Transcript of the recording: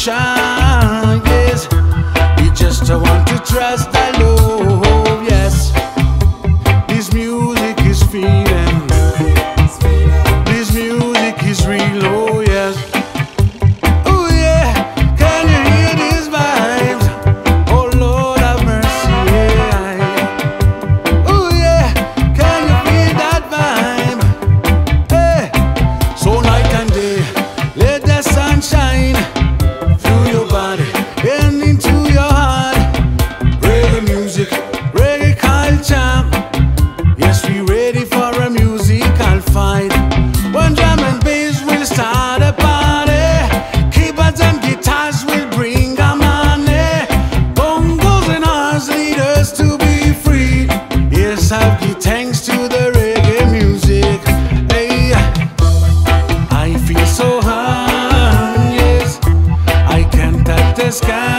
shine, yes. We just want to trust the Lord, yes. This music is feeling, this music is real, oh yes. Oh yeah, can you hear these vibes? Oh Lord have mercy, yeah. Oh yeah, can you feel that vibe? Hey, so night and day, let the sun shine through your body and into your heart. Reggae music, reggae culture. Yes, we ready for a musical fight. When drum and bass will start a party, keyboards and guitars will bring our money. Bongos and horns lead us to be free. Yes, I'll give thanks to the reggae music. Hey, I feel so high, yes, I can touch the sky.